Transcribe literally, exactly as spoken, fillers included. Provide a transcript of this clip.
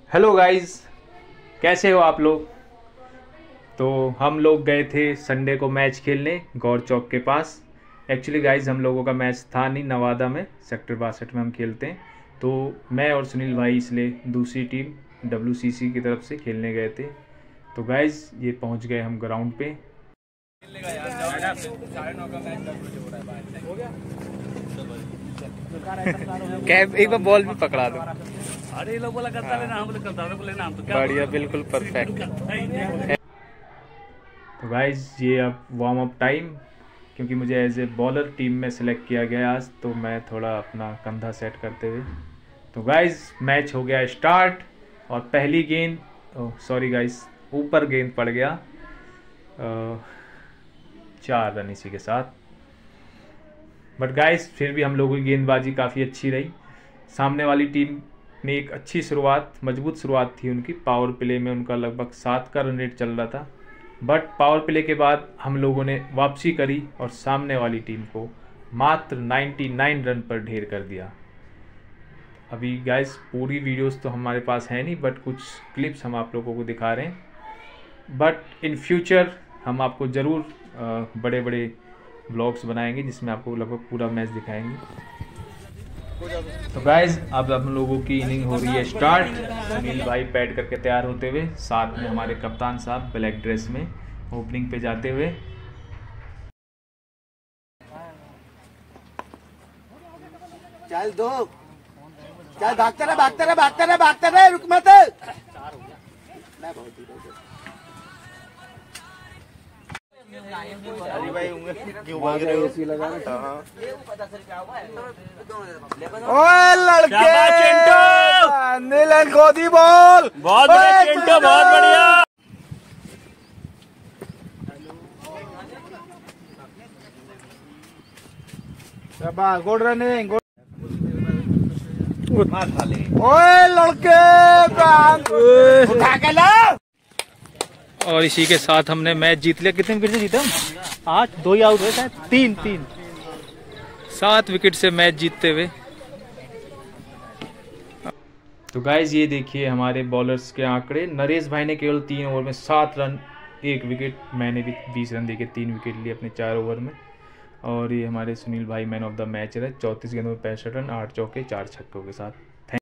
Hello guys, कैसे हो आप लोग। तो हम लोग गए थे संडे को मैच खेलने गौर चौक के पास। एक्चुअली गाइस हम लोगों का मैच था नहीं, नवादा में सेक्टर बासठ में हम खेलते हैं। तो मैं और सुनील भाई इसलिए दूसरी टीम डब्ल्यूसीसी की तरफ से खेलने गए थे। तो गाइस ये पहुंच गए हम ग्राउंड पे। कैब एक बार बॉल भी पकड़ा दो। अरे ये लोग बोला करता लेना, हम लोग करता लेना, हम तो क्या बढ़िया, बिल्कुल परफेक्ट। तो गाइज ये अब वार्म अप टाइम, क्योंकि मुझे एज ए बॉलर टीम में सेलेक्ट किया गया आज, तो मैं थोड़ा अपना कंधा सेट करते हुए। तो गाइज मैच हो गया स्टार्ट और पहली गेंद, सॉरी गाइज ऊपर गेंद पड़ गया। आ, चार रन इसी के साथ। बट गाइस फिर भी हम लोगों की गेंदबाजी काफ़ी अच्छी रही। सामने वाली टीम ने एक अच्छी शुरुआत, मजबूत शुरुआत थी उनकी। पावर प्ले में उनका लगभग सात का रन रेट चल रहा था, बट पावर प्ले के बाद हम लोगों ने वापसी करी और सामने वाली टीम को मात्र निन्यानवे रन पर ढेर कर दिया। अभी गाइस पूरी वीडियोस तो हमारे पास है नहीं, बट कुछ क्लिप्स हम आप लोगों को दिखा रहे हैं। बट इन फ्यूचर हम आपको ज़रूर बड़े बड़े ब्लॉग्स बनाएंगे जिसमें आपको लगभग पूरा मैच दिखाएंगे। तो गाइज अब हम लोगों की इनिंग हो रही है स्टार्ट। सुनील भाई पैड करके तैयार होते हुए, साथ में हमारे कप्तान साहब ब्लैक ड्रेस में ओपनिंग पे जाते हुए। चल दो, चल भागते रहे भागते रहे भागते रहे भागते रहे, रुक मत। अरे भाई क्यों भाग रहे हो? ओए लड़के, नीलन गोदी बॉल, बहुत बढ़िया चिंटू, बहुत बढ़िया। Good running. ओए लड़के, उठा के ला। और इसी के साथ हमने मैच जीत लिया। कितने विकेट से जीता हम? आठ, दो ही आउट हुए, तीन तीन सात विकेट से मैच जीतते हुए। तो गाइज ये देखिए हमारे बॉलर्स के आंकड़े। नरेश भाई ने केवल तीन ओवर में सात रन, एक विकेट। मैंने भी बीस रन देके तीन विकेट लिए अपने चार ओवर में। और ये हमारे सुनील भाई मैन ऑफ द मैच रहे, चौंतीस गेंदों में पैंसठ रन, आठ चौके चार छक्कों के साथ।